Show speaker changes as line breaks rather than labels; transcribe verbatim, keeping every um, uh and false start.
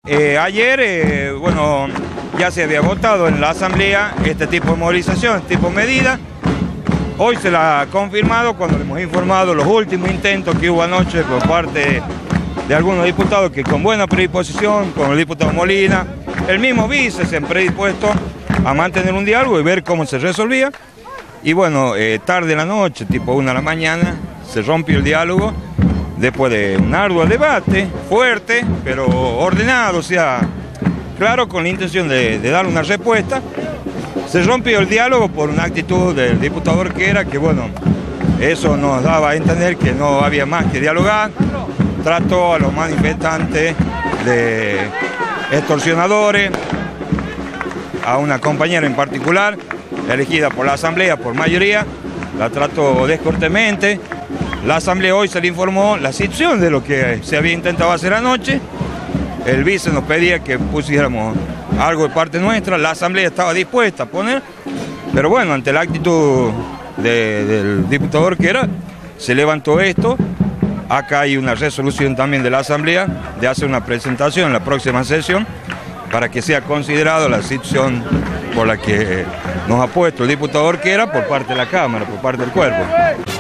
eh, ayer, eh, bueno, ya se había votado en la Asamblea este tipo de movilización, este tipo de medida. Hoy se la ha confirmado cuando le hemos informado los últimos intentos que hubo anoche por parte de algunos diputados que con buena predisposición, con el diputado Molina, el mismo vice se han predispuesto a mantener un diálogo y ver cómo se resolvía. Y bueno, eh, tarde en la noche, tipo una de la mañana, se rompió el diálogo después de un arduo debate, fuerte, pero ordenado, o sea, claro, con la intención de, de dar una respuesta. Se rompió el diálogo por una actitud del diputado Orquera, que bueno, eso nos daba a entender que no había más que dialogar. Trató a los manifestantes de extorsionadores, a una compañera en particular, elegida por la Asamblea por mayoría, la trató descortésmente. La Asamblea hoy se le informó la situación de lo que se había intentado hacer anoche. El vice nos pedía que pusiéramos algo de parte nuestra, la Asamblea estaba dispuesta a poner, pero bueno, ante la actitud de, del diputado Orquera, se levantó esto. Acá hay una resolución también de la Asamblea de hacer una presentación en la próxima sesión para que sea considerado la situación por la que nos ha puesto el diputado Orquera por parte de la Cámara, por parte del cuerpo.